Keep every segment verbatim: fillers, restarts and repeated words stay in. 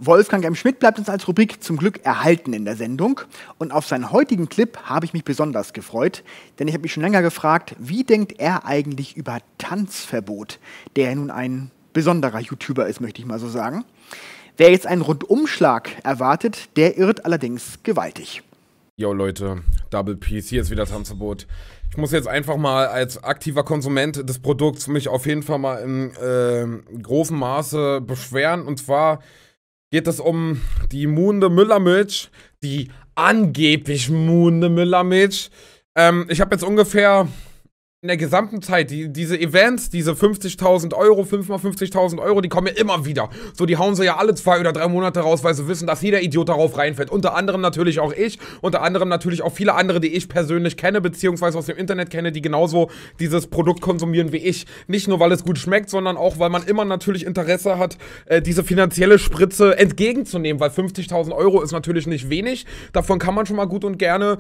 Wolfgang M. Schmidt bleibt uns als Rubrik zum Glück erhalten in der Sendung. Und auf seinen heutigen Clip habe ich mich besonders gefreut, denn ich habe mich schon länger gefragt, wie denkt er eigentlich über Tanzverbot, der ja nun ein besonderer YouTuber ist, möchte ich mal so sagen. Wer jetzt einen Rundumschlag erwartet, der irrt allerdings gewaltig. Yo Leute, Double Peace, hier ist wieder Tanzverbot. Ich muss jetzt einfach mal als aktiver Konsument des Produkts mich auf jeden Fall mal in äh, großem Maße beschweren. Und zwar geht es um die Munde Müllermilch, die angeblich Munde Müllermilch. Ähm, ich habe jetzt ungefähr in der gesamten Zeit, die, diese Events, diese fünfzigtausend Euro, fünf mal fünfzigtausend Euro, die kommen ja immer wieder. So, die hauen sie ja alle zwei oder drei Monate raus, weil sie wissen, dass jeder Idiot darauf reinfällt. Unter anderem natürlich auch ich, unter anderem natürlich auch viele andere, die ich persönlich kenne, beziehungsweise aus dem Internet kenne, die genauso dieses Produkt konsumieren wie ich. Nicht nur, weil es gut schmeckt, sondern auch, weil man immer natürlich Interesse hat, äh, diese finanzielle Spritze entgegenzunehmen, weil fünfzigtausend Euro ist natürlich nicht wenig. Davon kann man schon mal gut und gerne,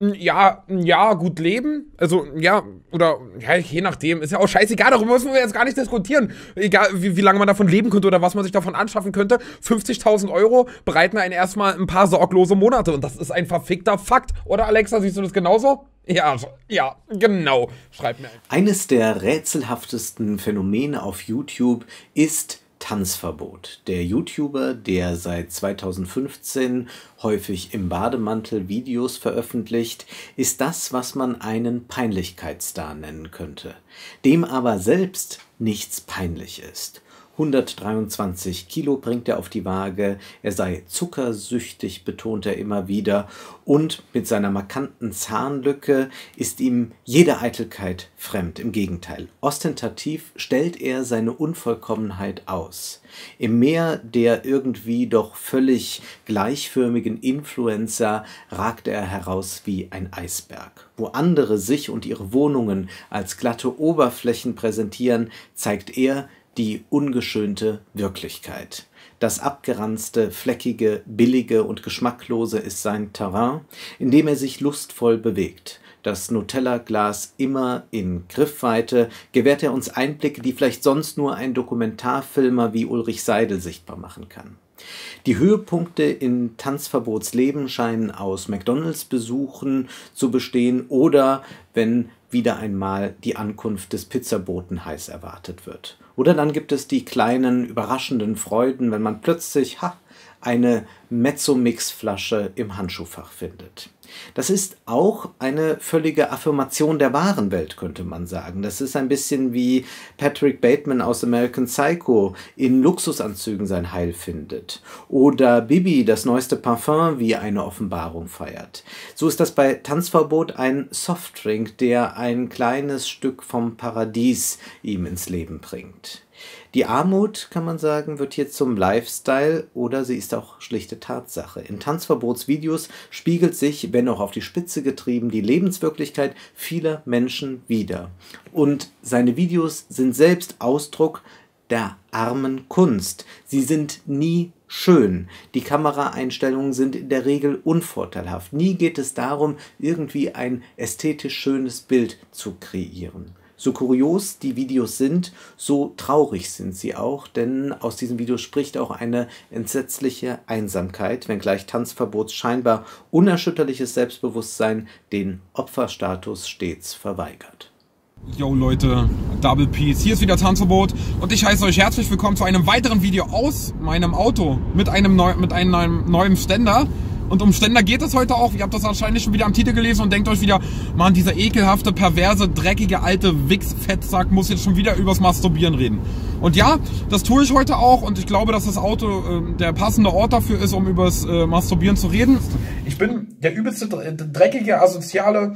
ja, ja, gut leben. Also, ja, oder ja, je nachdem, ist ja auch scheißegal, darüber müssen wir jetzt gar nicht diskutieren. Egal, wie, wie lange man davon leben könnte oder was man sich davon anschaffen könnte. fünfzigtausend Euro bereiten einen erstmal ein paar sorglose Monate. Und das ist ein verfickter Fakt. Oder Alexa, siehst du das genauso? Ja, ja, genau. Schreib mir einfach. Eines der rätselhaftesten Phänomene auf YouTube ist Tanzverbot. Der YouTuber, der seit zweitausendfünfzehn häufig im Bademantel Videos veröffentlicht, ist das, was man einen Peinlichkeitsstar nennen könnte, dem aber selbst nichts peinlich ist. hundertdreiundzwanzig Kilo bringt er auf die Waage, er sei zuckersüchtig, betont er immer wieder, und mit seiner markanten Zahnlücke ist ihm jede Eitelkeit fremd. Im Gegenteil, ostentativ stellt er seine Unvollkommenheit aus. Im Meer der irgendwie doch völlig gleichförmigen Influencer ragt er heraus wie ein Eisberg. Wo andere sich und ihre Wohnungen als glatte Oberflächen präsentieren, zeigt er die ungeschönte Wirklichkeit. Das abgeranzte, fleckige, billige und geschmacklose ist sein Terrain, in dem er sich lustvoll bewegt. Das Nutella-Glas immer in Griffweite gewährt er uns Einblicke, die vielleicht sonst nur ein Dokumentarfilmer wie Ulrich Seidel sichtbar machen kann. Die Höhepunkte in Tanzverbots Leben scheinen aus McDonalds-Besuchen zu bestehen oder wenn wieder einmal die Ankunft des Pizzaboten heiß erwartet wird. Oder dann gibt es die kleinen, überraschenden Freuden, wenn man plötzlich ha, eine Mezzo-Mix-Flasche im Handschuhfach findet. Das ist auch eine völlige Affirmation der wahren Welt, könnte man sagen. Das ist ein bisschen wie Patrick Bateman aus American Psycho in Luxusanzügen sein Heil findet. Oder Bibi das neueste Parfum wie eine Offenbarung feiert. So ist das bei Tanzverbot ein Softdrink, der ein kleines Stück vom Paradies ihm ins Leben bringt. Die Armut, kann man sagen, wird hier zum Lifestyle oder sie ist auch schlichte Tatsache. In Tanzverbotsvideos spiegelt sich, wenn auch auf die Spitze getrieben, die Lebenswirklichkeit vieler Menschen wider. Und seine Videos sind selbst Ausdruck der armen Kunst. Sie sind nie schön. Die Kameraeinstellungen sind in der Regel unvorteilhaft. Nie geht es darum, irgendwie ein ästhetisch schönes Bild zu kreieren. So kurios die Videos sind, so traurig sind sie auch, denn aus diesen Videos spricht auch eine entsetzliche Einsamkeit, wenngleich Tanzverbots scheinbar unerschütterliches Selbstbewusstsein den Opferstatus stets verweigert. Yo Leute, Double Peace, hier ist wieder Tanzverbot und ich heiße euch herzlich willkommen zu einem weiteren Video aus meinem Auto mit einem, neu, mit einem neuen, neuen Ständer. Und um Ständer geht es heute auch. Ihr habt das wahrscheinlich schon wieder am Titel gelesen und denkt euch wieder, Mann, dieser ekelhafte, perverse, dreckige, alte Wichs-Fettsack muss jetzt schon wieder übers Masturbieren reden. Und ja, das tue ich heute auch und ich glaube, dass das Auto äh, der passende Ort dafür ist, um übers äh, Masturbieren zu reden. Ich bin der übelste, dreckige, asoziale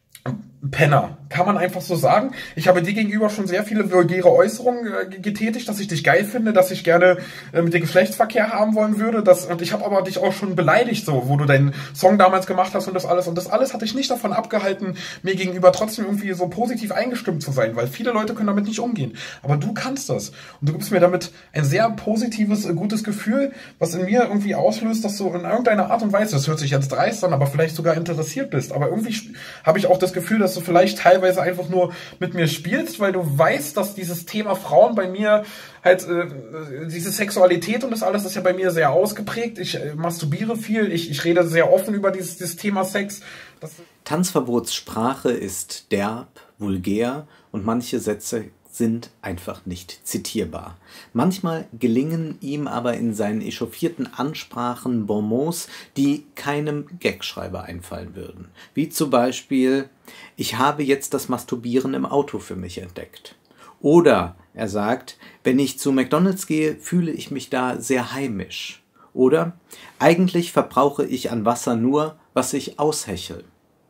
Penner, kann man einfach so sagen. Ich habe dir gegenüber schon sehr viele vulgäre Äußerungen äh, getätigt, dass ich dich geil finde, dass ich gerne äh, mit dir Geschlechtsverkehr haben wollen würde. Das, und ich habe aber dich auch schon beleidigt, so, wo du deinen Song damals gemacht hast und das alles. Und das alles hat dich nicht davon abgehalten, mir gegenüber trotzdem irgendwie so positiv eingestimmt zu sein, weil viele Leute können damit nicht umgehen. Aber du kannst das. Und du gibst mir damit ein sehr positives, äh, gutes Gefühl, was in mir irgendwie auslöst, dass du in irgendeiner Art und Weise, das hört sich jetzt dreist an, aber vielleicht sogar interessiert bist. Aber irgendwie habe ich auch das Gefühl, dass du vielleicht teilweise teilweise einfach nur mit mir spielst, weil du weißt, dass dieses Thema Frauen bei mir halt, äh, diese Sexualität und das alles ist ja bei mir sehr ausgeprägt. Ich äh, masturbiere viel, ich, ich rede sehr offen über dieses, dieses Thema Sex. Das Tanzverbotssprache ist derb, vulgär und manche Sätze sind einfach nicht zitierbar. Manchmal gelingen ihm aber in seinen echauffierten Ansprachen Bonmots, die keinem Gagschreiber einfallen würden. Wie zum Beispiel: Ich habe jetzt das Masturbieren im Auto für mich entdeckt. Oder er sagt: Wenn ich zu McDonald's gehe, fühle ich mich da sehr heimisch. Oder: Eigentlich verbrauche ich an Wasser nur, was ich aushechel.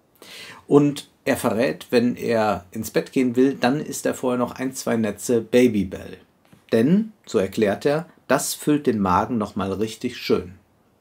Und er verrät, wenn er ins Bett gehen will, dann isst er vorher noch ein, zwei Netze Babybel. Denn, so erklärt er, das füllt den Magen nochmal richtig schön.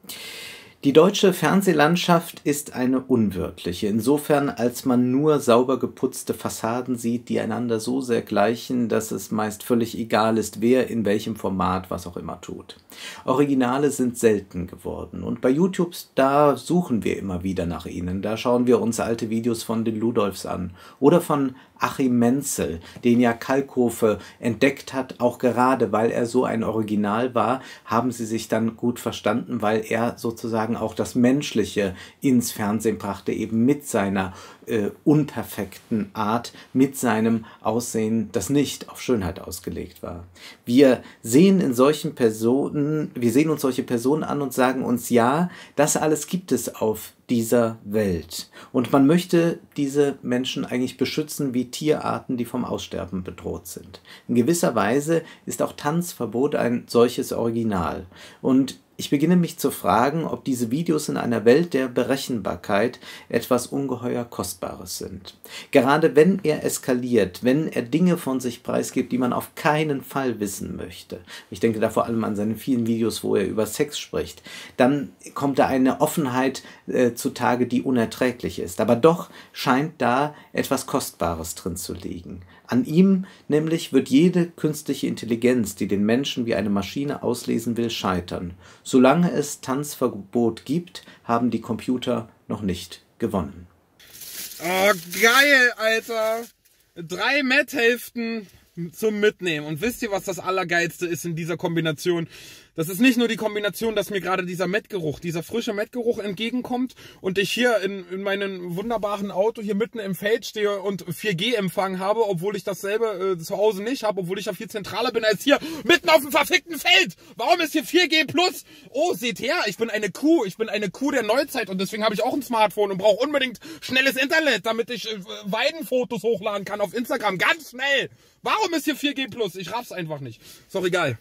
Die deutsche Fernsehlandschaft ist eine unwirtliche, insofern als man nur sauber geputzte Fassaden sieht, die einander so sehr gleichen, dass es meist völlig egal ist, wer in welchem Format was auch immer tut. Originale sind selten geworden und bei YouTube, da suchen wir immer wieder nach ihnen. Da schauen wir uns alte Videos von den Ludolfs an oder von Achim Menzel, den ja Kalkofe entdeckt hat, auch gerade weil er so ein Original war, haben sie sich dann gut verstanden, weil er sozusagen auch das Menschliche ins Fernsehen brachte, eben mit seiner äh, unperfekten Art, mit seinem Aussehen, das nicht auf Schönheit ausgelegt war. Wir sehen in solchen Personen, wir sehen uns solche Personen an und sagen uns, ja, das alles gibt es auf dieser Welt. Und man möchte diese Menschen eigentlich beschützen wie Tierarten, die vom Aussterben bedroht sind. In gewisser Weise ist auch Tanzverbot ein solches Original. Und ich beginne mich zu fragen, ob diese Videos in einer Welt der Berechenbarkeit etwas ungeheuer Kostbares sind. Gerade wenn er eskaliert, wenn er Dinge von sich preisgibt, die man auf keinen Fall wissen möchte. Ich denke da vor allem an seine vielen Videos, wo er über Sex spricht. Dann kommt da eine Offenheit äh, zutage, die unerträglich ist. Aber doch scheint da etwas Kostbares drin zu liegen. An ihm nämlich wird jede künstliche Intelligenz, die den Menschen wie eine Maschine auslesen will, scheitern. Solange es Tanzverbot gibt, haben die Computer noch nicht gewonnen. Oh, geil, Alter! Drei Metthälften zum Mitnehmen. Und wisst ihr, was das Allergeilste ist in dieser Kombination? Das ist nicht nur die Kombination, dass mir gerade dieser Mettgeruch, dieser frische Mettgeruch entgegenkommt und ich hier in, in meinem wunderbaren Auto hier mitten im Feld stehe und vier G Empfang habe, obwohl ich dasselbe äh, zu Hause nicht habe, obwohl ich ja viel zentraler bin als hier mitten auf dem verfickten Feld. Warum ist hier vier G plus? Oh, seht her, ich bin eine Kuh, ich bin eine Kuh der Neuzeit und deswegen habe ich auch ein Smartphone und brauche unbedingt schnelles Internet, damit ich äh, Weidenfotos hochladen kann auf Instagram, ganz schnell. Warum ist hier vier G plus? Ich raff's einfach nicht. Ist doch egal.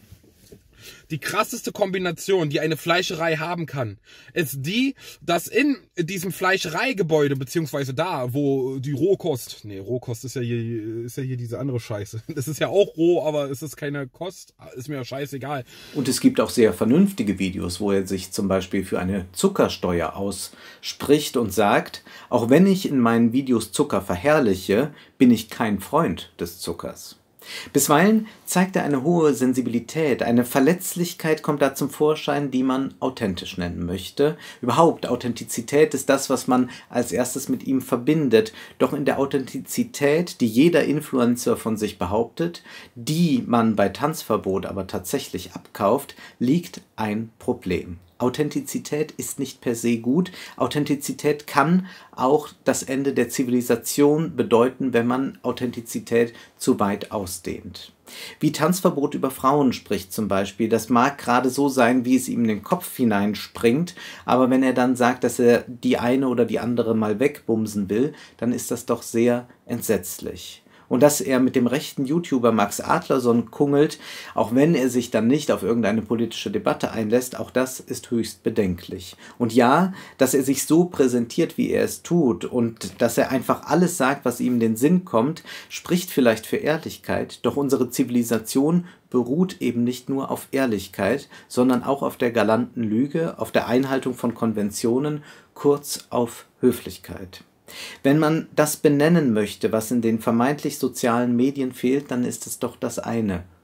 Die krasseste Kombination, die eine Fleischerei haben kann, ist die, dass in diesem Fleischereigebäude, beziehungsweise da, wo die Rohkost, nee, Rohkost ist ja hier, ist ja hier diese andere Scheiße. Das ist ja auch roh, aber es ist keine Kost, ist mir ja scheißegal. Und es gibt auch sehr vernünftige Videos, wo er sich zum Beispiel für eine Zuckersteuer ausspricht und sagt, auch wenn ich in meinen Videos Zucker verherrliche, bin ich kein Freund des Zuckers. Bisweilen zeigt er eine hohe Sensibilität, eine Verletzlichkeit kommt da zum Vorschein, die man authentisch nennen möchte. Überhaupt, Authentizität ist das, was man als erstes mit ihm verbindet. Doch in der Authentizität, die jeder Influencer von sich behauptet, die man bei Tanzverbot aber tatsächlich abkauft, liegt ein Problem. Authentizität ist nicht per se gut. Authentizität kann auch das Ende der Zivilisation bedeuten, wenn man Authentizität zu weit ausdehnt. Wie Tanzverbot über Frauen spricht zum Beispiel, das mag gerade so sein, wie es ihm in den Kopf hineinspringt, aber wenn er dann sagt, dass er die eine oder die andere mal wegbumsen will, dann ist das doch sehr entsetzlich. Und dass er mit dem rechten YouTuber Max Adlerson kungelt, auch wenn er sich dann nicht auf irgendeine politische Debatte einlässt, auch das ist höchst bedenklich. Und ja, dass er sich so präsentiert, wie er es tut und dass er einfach alles sagt, was ihm in den Sinn kommt, spricht vielleicht für Ehrlichkeit, doch unsere Zivilisation beruht eben nicht nur auf Ehrlichkeit, sondern auch auf der galanten Lüge, auf der Einhaltung von Konventionen, kurz auf Höflichkeit. Wenn man das benennen möchte, was in den vermeintlich sozialen Medien fehlt, dann ist es doch das eine: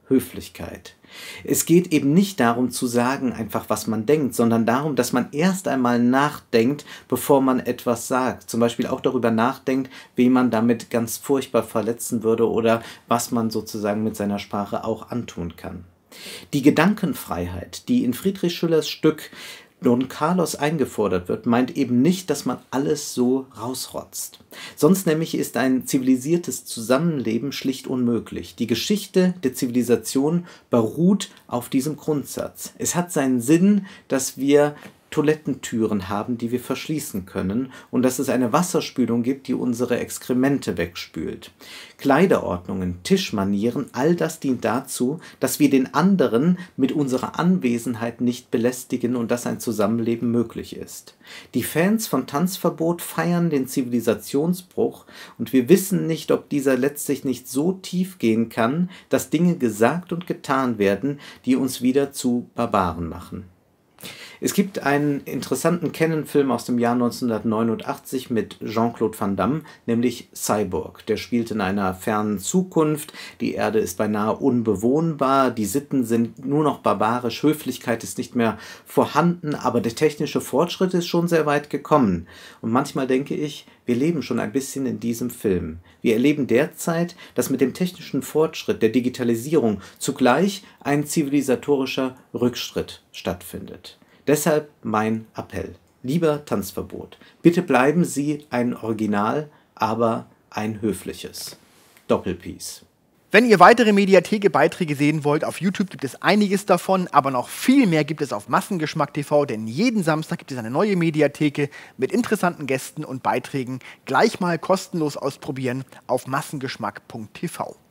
Höflichkeit. Es geht eben nicht darum zu sagen einfach, was man denkt, sondern darum, dass man erst einmal nachdenkt, bevor man etwas sagt. Zum Beispiel auch darüber nachdenkt, wen man damit ganz furchtbar verletzen würde oder was man sozusagen mit seiner Sprache auch antun kann. Die Gedankenfreiheit, die in Friedrich Schillers Stück Don Carlos eingefordert wird, meint eben nicht, dass man alles so rausrotzt. Sonst nämlich ist ein zivilisiertes Zusammenleben schlicht unmöglich. Die Geschichte der Zivilisation beruht auf diesem Grundsatz. Es hat seinen Sinn, dass wir Toilettentüren haben, die wir verschließen können und dass es eine Wasserspülung gibt, die unsere Exkremente wegspült. Kleiderordnungen, Tischmanieren, all das dient dazu, dass wir den anderen mit unserer Anwesenheit nicht belästigen und dass ein Zusammenleben möglich ist. Die Fans von Tanzverbot feiern den Zivilisationsbruch und wir wissen nicht, ob dieser letztlich nicht so tief gehen kann, dass Dinge gesagt und getan werden, die uns wieder zu Barbaren machen. Es gibt einen interessanten Canon-Film aus dem Jahr neunzehnhundertneunundachtzig mit Jean-Claude Van Damme, nämlich Cyborg. Der spielt in einer fernen Zukunft, die Erde ist beinahe unbewohnbar, die Sitten sind nur noch barbarisch, Höflichkeit ist nicht mehr vorhanden, aber der technische Fortschritt ist schon sehr weit gekommen. Und manchmal denke ich, wir leben schon ein bisschen in diesem Film. Wir erleben derzeit, dass mit dem technischen Fortschritt der Digitalisierung zugleich ein zivilisatorischer Rückschritt stattfindet. Deshalb mein Appell. Lieber Tanzverbot, bitte bleiben Sie ein Original, aber ein höfliches. Doppelpeace. Wenn ihr weitere Mediatheke-Beiträge sehen wollt, auf YouTube gibt es einiges davon, aber noch viel mehr gibt es auf Massengeschmack Punkt T V, denn jeden Samstag gibt es eine neue Mediatheke mit interessanten Gästen und Beiträgen. Gleich mal kostenlos ausprobieren auf Massengeschmack Punkt T V.